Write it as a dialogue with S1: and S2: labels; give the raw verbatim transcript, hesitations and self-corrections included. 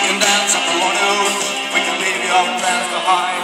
S1: can dance if we want to. We can leave your plans behind.